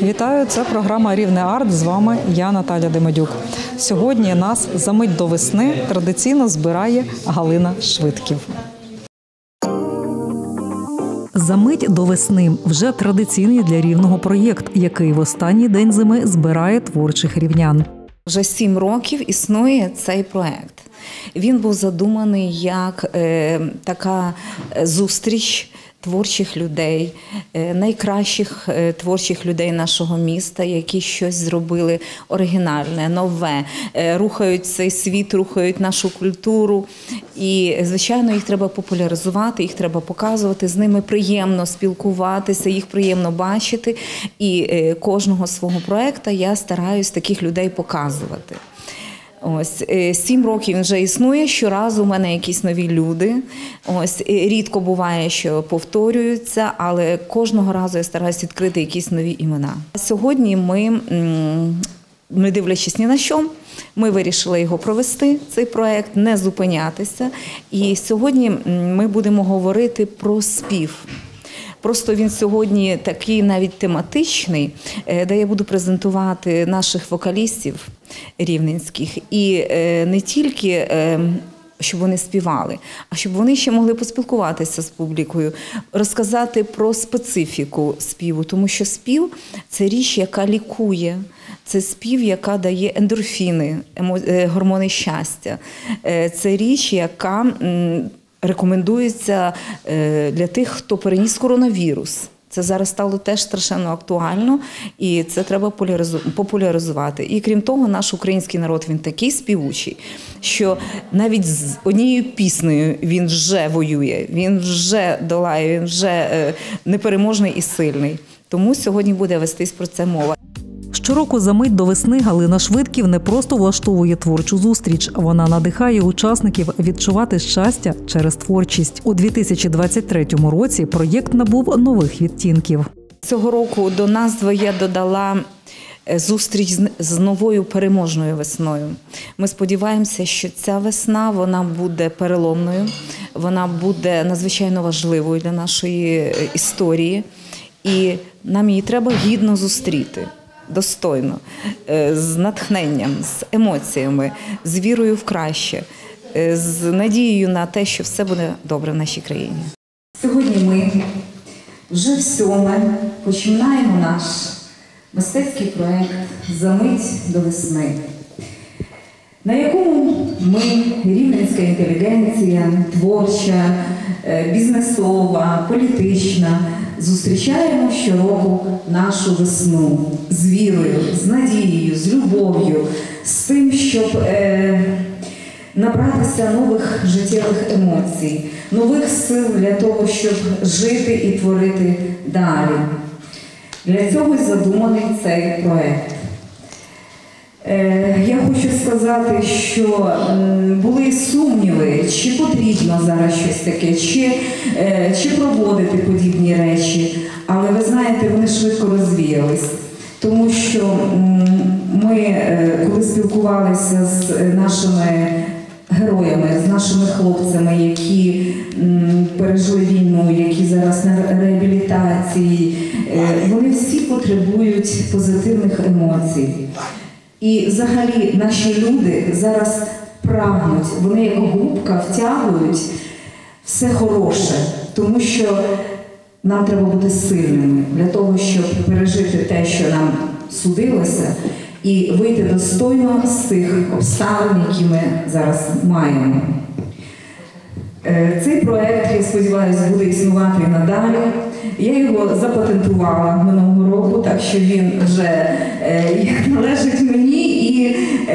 Вітаю, це програма «Рівне Арт». З вами я, Наталя Демидюк. Сьогодні нас за мить до весни традиційно збирає Галина Швидків. За мить до весни – вже традиційний для Рівного проєкт, який в останній день зими збирає творчих рівнян. Вже 7 років існує цей проєкт. Він був задуманий як така зустріч творчих людей, найкращих творчих людей нашого міста, які щось зробили оригінальне, нове, рухають цей світ, рухають нашу культуру. І, звичайно, їх треба популяризувати, їх треба показувати, з ними приємно спілкуватися, їх приємно бачити. І кожного свого проєкту я стараюсь таких людей показувати. Ось 7 років він вже існує, щоразу у мене якісь нові люди. Ось рідко буває, що повторюються, але кожного разу я стараюсь відкрити якісь нові імена. Сьогодні ми, не дивлячись ні на що, ми вирішили його провести, цей проєкт, не зупинятися. І сьогодні ми будемо говорити про спів. Просто він сьогодні такий навіть тематичний, де я буду презентувати наших вокалістів рівненських. І не тільки, щоб вони співали, а щоб вони ще могли поспілкуватися з публікою, розказати про специфіку співу. Тому що спів – це річ, яка лікує, це спів, яка дає ендорфіни, гормони щастя. Це річ, яка рекомендується для тих, хто переніс коронавірус. Це зараз стало теж страшенно актуально, і це треба популяризувати. І крім того, наш український народ, він такий співучий, що навіть з однією піснею він вже воює, він вже долає, він вже непереможний і сильний. Тому сьогодні буде вестись про це мова. Щороку за мить до весни Галина Швидків не просто влаштовує творчу зустріч, вона надихає учасників відчувати щастя через творчість. У 2023 році проєкт набув нових відтінків. Цього року до назви я додала зустріч з новою переможною весною. Ми сподіваємося, що ця весна, вона буде переломною, вона буде надзвичайно важливою для нашої історії, і нам її треба гідно зустріти. Достойно, з натхненням, з емоціями, з вірою в краще, з надією на те, що все буде добре в нашій країні. Сьогодні ми вже в 7-ме починаємо наш мистецький проєкт «За мить до весни», на якому ми, рівненська інтелігенція, творча, бізнесова, політична, зустрічаємо щороку нашу весну з вірою, з надією, з любов'ю, з тим, щоб набратися нових життєвих емоцій, нових сил для того, щоб жити і творити далі. Для цього й задуманий цей проєкт. Я хочу сказати, що були сумніви, чи потрібно зараз щось таке, чи проводити подібні речі, але ви знаєте, вони швидко розвіялись. Тому що ми, коли спілкувалися з нашими героями, з нашими хлопцями, які пережили війну, які зараз на реабілітації, вони всі потребують позитивних емоцій. І взагалі наші люди зараз прагнуть, вони як губка втягують все хороше, тому що нам треба бути сильними для того, щоб пережити те, що нам судилося, і вийти достойно з тих обставин, які ми зараз маємо. Цей проєкт, я сподіваюся, буде існувати і надалі. Я його запатентувала минулого року, так що він вже належить мені, і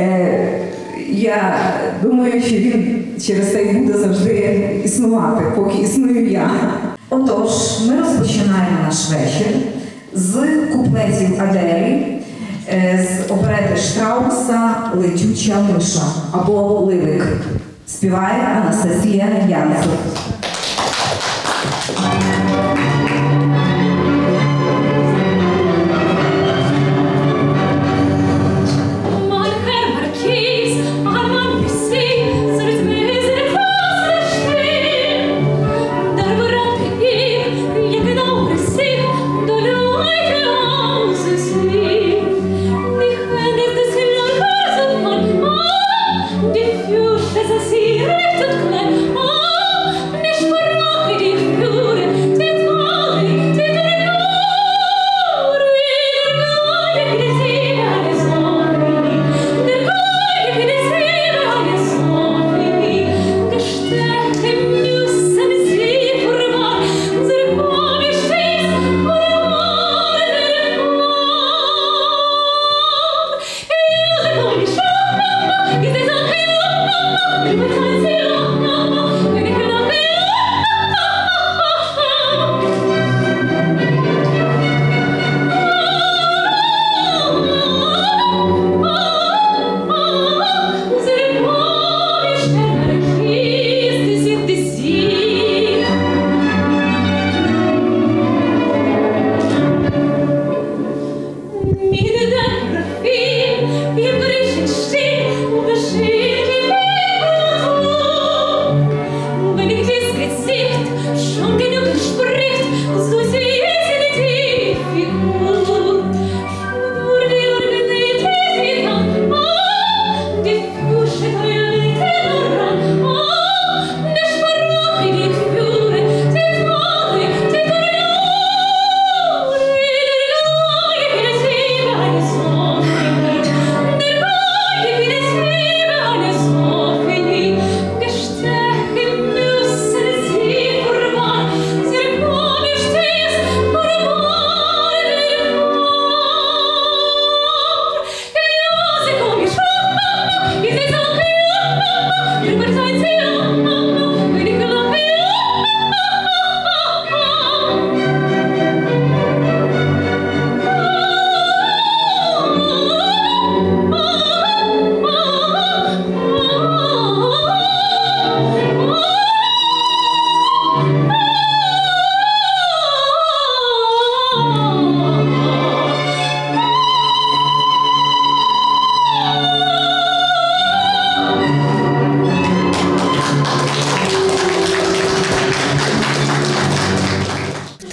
я думаю, що він через це і буде завжди існувати, поки існую я. Отож, ми розпочинаємо наш вечір з куплетів Аделі, з оперети Штрауса «Летюча миша» або «Ливик». Співає Анастасія Янцур. Дар врати їх, як на усіх, долю й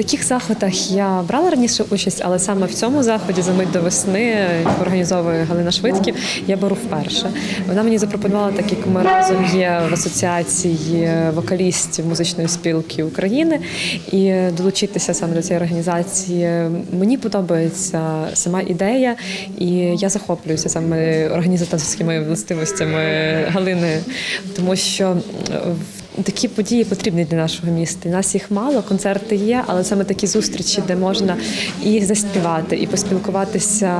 яких заходах я брала раніше участь, але саме в цьому заході «За мить до весни», яку організовує Галина Швидків, я беру вперше. Вона мені запропонувала, так як ми разом є в асоціації вокалістів музичної спілки України, і долучитися саме до цієї організації. Мені подобається сама ідея, і я захоплююся саме організаторськими властивостями Галини, тому що такі події потрібні для нашого міста. У нас їх мало, концерти є, але саме такі зустрічі, де можна і заспівати, і поспілкуватися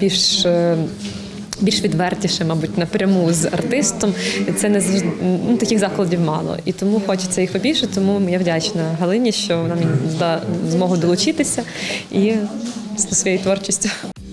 більш відвертіше, мабуть, напряму з артистом. Це не завжди, таких закладів мало. І тому хочеться їх побільше, тому я вдячна Галині, що вона мені дала змогу долучитися і зі своєю творчістю.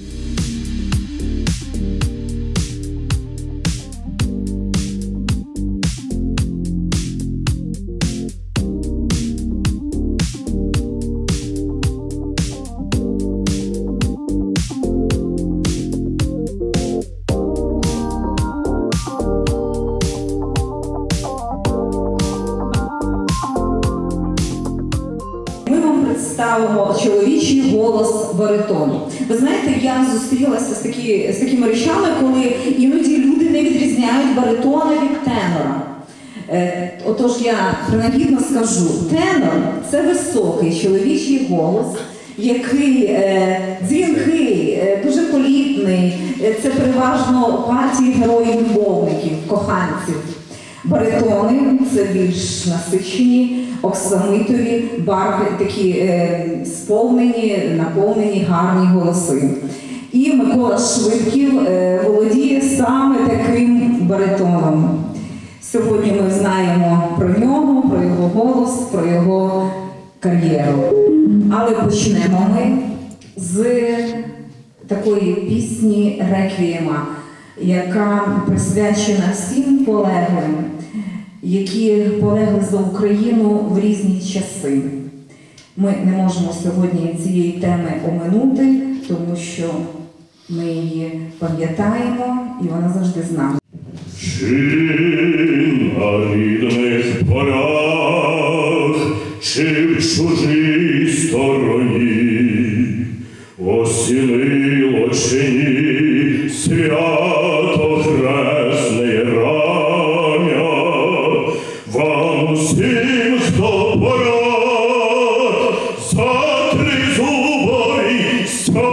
Представимо чоловічий голос баритону. Ви знаєте, я зустрілася з такими речами, коли іноді люди не відрізняють баритона від тенора. Отож я принагідно скажу, тенор – це високий чоловічий голос, який дзвінкий, дуже політний, це переважно партії героїв-любовників, коханців. Баритони – це більш насичені, оксамитові, барви, такі сповнені, наповнені, гарні голоси. І Микола Швидків володіє саме таким баритоном. Сьогодні ми знаємо про нього, про його голос, про його кар'єру. Але почнемо ми з такої пісні «Реквієма», яка присвячена всім полеглим, які полегли за Україну в різні часи. Ми не можемо сьогодні цієї теми оминути, тому що ми її пам'ятаємо і вона завжди з нами. Чи на рідних полях, чи в чужій стороні, осінило чи ні свято хресне рання, вам всім, хто порад, за тризубовий стяг,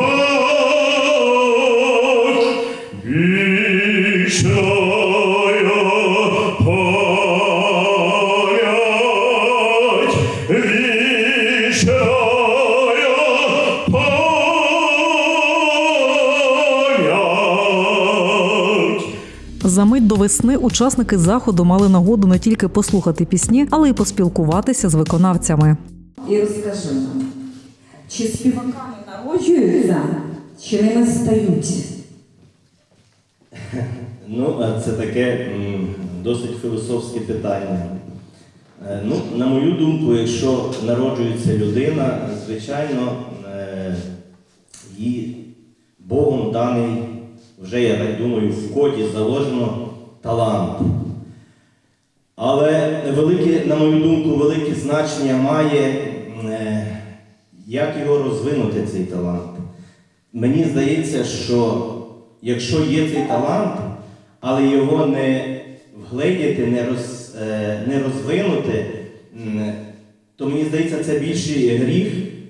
вічна За мить до весни учасники заходу мали нагоду не тільки послухати пісні, але й поспілкуватися з виконавцями. І розкажи нам, чи співаками народжуються, чи ними стають? Ну, це таке досить філософське питання. Ну, на мою думку, якщо народжується людина, звичайно, їй Богом даний, вже, я так думаю, в коді заложено талант. Але велике, на мою думку, велике значення має, як його розвинути, цей талант. Мені здається, що якщо є цей талант, але його не вгледіти, не розвинути, то мені здається, це більший гріх.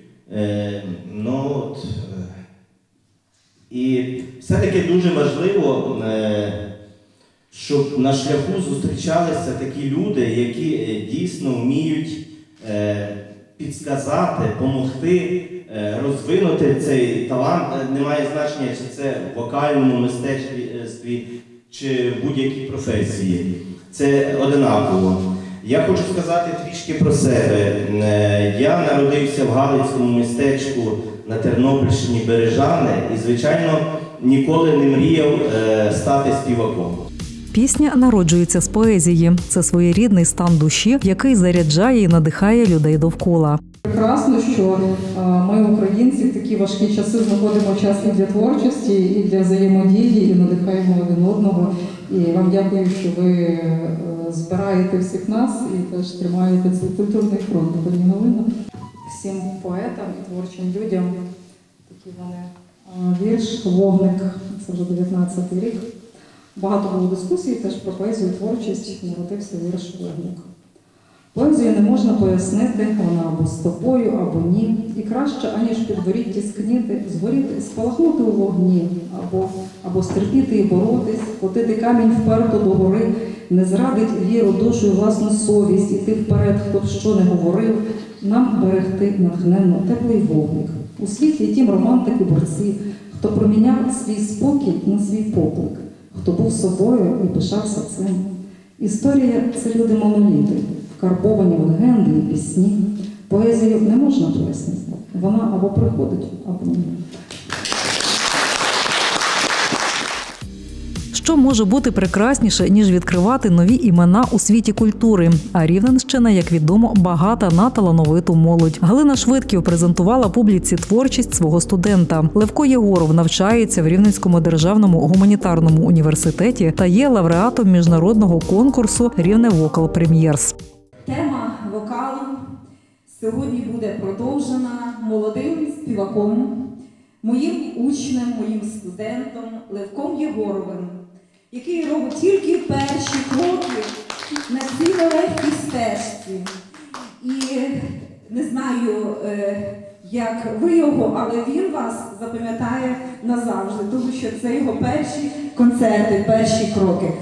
І все-таки дуже важливо, щоб на шляху зустрічалися такі люди, які дійсно вміють підсказати, допомогти розвинути цей талант. Немає значення, чи це в вокальному мистецтві, чи в будь-якій професії. Це одинаково. Я хочу сказати трішки про себе. Я народився в Галицькому містечку на Тернопільщині Бережани і, звичайно, ніколи не мріяв стати співаком. Пісня народжується з поезії. Це своєрідний стан душі, який заряджає і надихає людей довкола. Прекрасно, що ми, українці, в такі важкі часи знаходимо час і для творчості, і для взаємодії, і надихаємо один одного. І вам дякую, що ви збираєте всіх нас і теж тримаєте цей культурний фронт. Пані Галина. всім поетам і творчим людям. Такі вони вірш «Вогник», це вже 19-й рік. Багато було дискусій теж про поезію і творчість, народився вірш «Вогник». Поезію не можна пояснити, вона або з тобою, або ні. І краще, аніж підгоріти, скніти, згоріти, спалахнути у вогні, або стерпіти і боротись, котити камінь вперто до гори, не зрадить віру, душу і власну совість, іти вперед, хто б що не говорив, нам берегти натхненно теплий вогник. У світі тім романтики борці, хто проміняв свій спокій на свій поклик, хто був собою і пишався цим. Історія – це люди моноліти, вкарбовані в легенди і пісні. Поезію не можна пояснити. Вона або приходить, або ні. Що може бути прекрасніше, ніж відкривати нові імена у світі культури? А Рівненщина, як відомо, багата на талановиту молодь. Галина Швидків презентувала публіці творчість свого студента. Левко Єгоров навчається в Рівненському державному гуманітарному університеті та є лауреатом міжнародного конкурсу «Рівне Вокал Прем'єрс». Тема вокалу сьогодні буде продовжена молодим співаком, моїм учнем, моїм студентом Левком Єгоровим, який робить тільки перші кроки на цій нелегкій стежці. І не знаю, як ви його, але він вас запам'ятає назавжди, тому що це його перші концерти, перші кроки.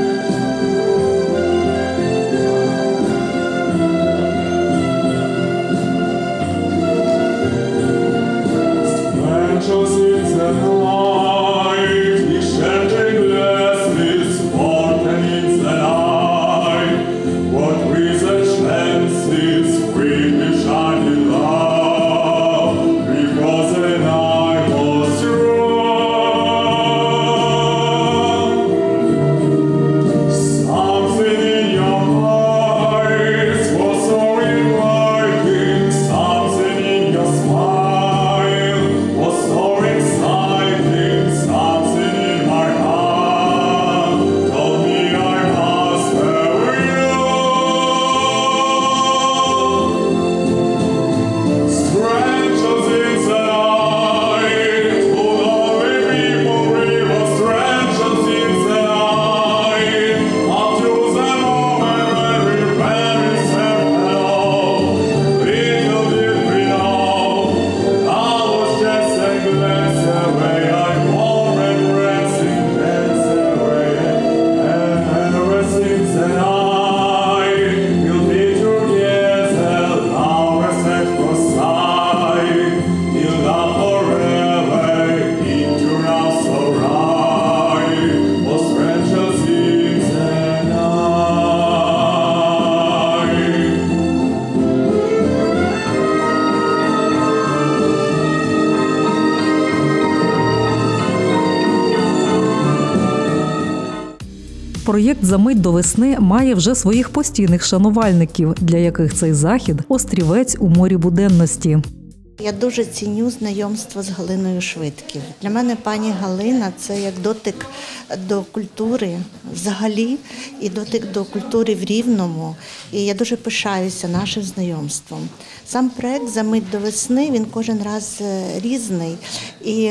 Проєкт «Замить до весни» має вже своїх постійних шанувальників, для яких цей захід – острівець у морі буденності. Я дуже ціню знайомство з Галиною Швидків. Для мене пані Галина – це як дотик до культури взагалі і дотик до культури в Рівному. І я дуже пишаюся нашим знайомством. Сам проєкт «Замить до весни» він кожен раз різний. І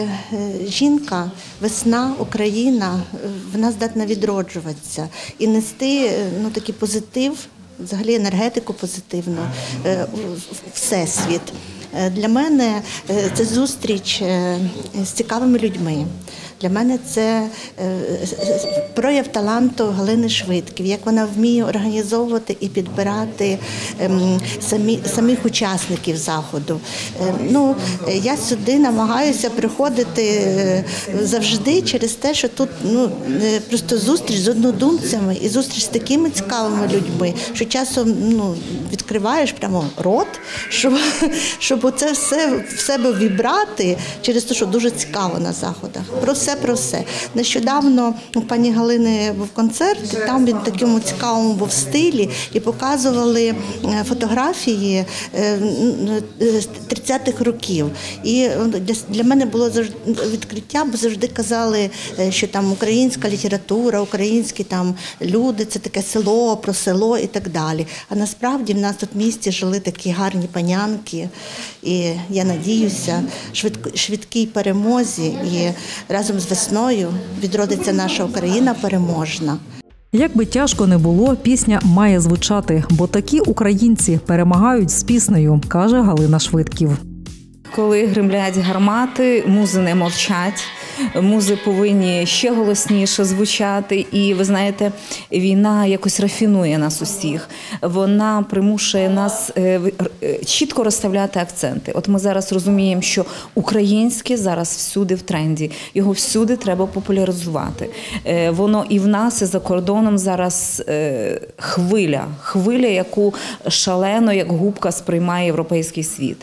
жінка, весна, Україна, вона здатна відроджуватися і нести такий позитив, взагалі енергетику позитивну в всесвіт. Для мене це зустріч з цікавими людьми. Для мене це прояв таланту Галини Швидків, як вона вміє організовувати і підбирати самих учасників заходу. Я сюди намагаюся приходити завжди через те, що тут просто зустріч з однодумцями і зустріч з такими цікавими людьми, що часом відкриваєш прямо рот, щоб це все в себе вібрати через те, що дуже цікаво на заходах. Про все все про все. Нещодавно у пані Галини був концерт, там він в такому цікавому був стилі і показували фотографії 30-х років. І для мене було відкриття, бо завжди казали, що там українська література, українські там люди, це таке село, про село і так далі. А насправді в нас тут в місті жили такі гарні панянки. І я надіюся, швидкій перемозі і разом з весною відродиться наша Україна переможна. Як би тяжко не було, пісня має звучати, бо такі українці перемагають з піснею, каже Галина Швидків. Коли гримлять гармати, музи не мовчать, музи повинні ще голосніше звучати. І, ви знаєте, війна якось рафінує нас усіх. Вона примушує нас чітко розставляти акценти. От ми зараз розуміємо, що українське зараз всюди в тренді. Його всюди треба популяризувати. Воно і в нас, і за кордоном зараз хвиля, яку шалено, як губка, сприймає європейський світ.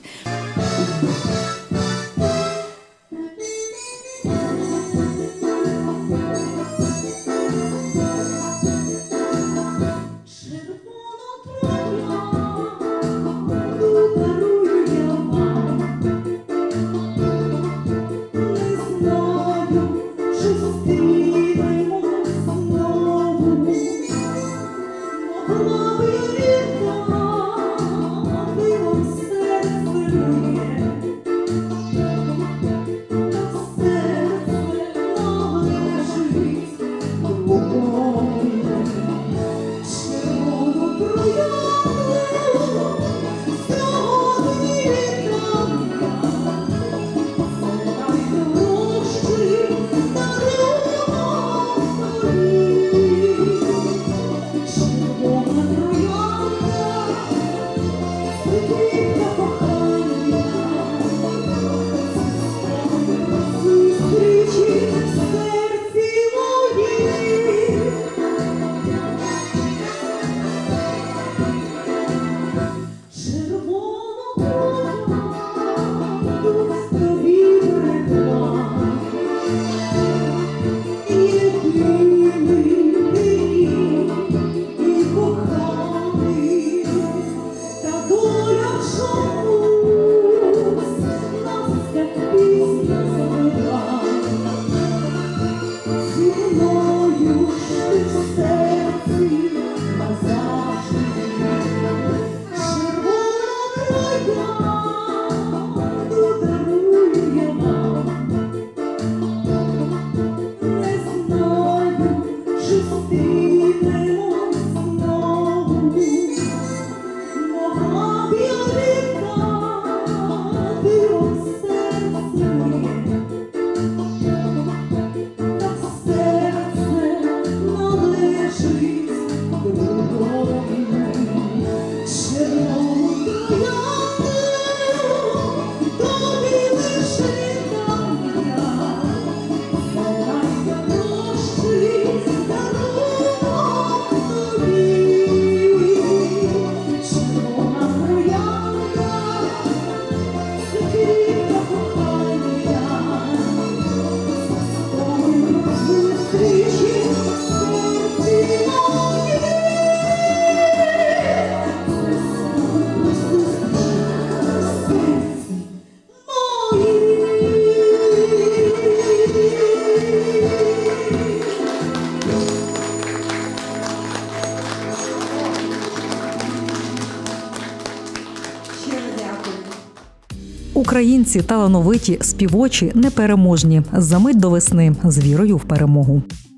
Українці талановиті, співочі, непереможні. За мить до весни з вірою в перемогу.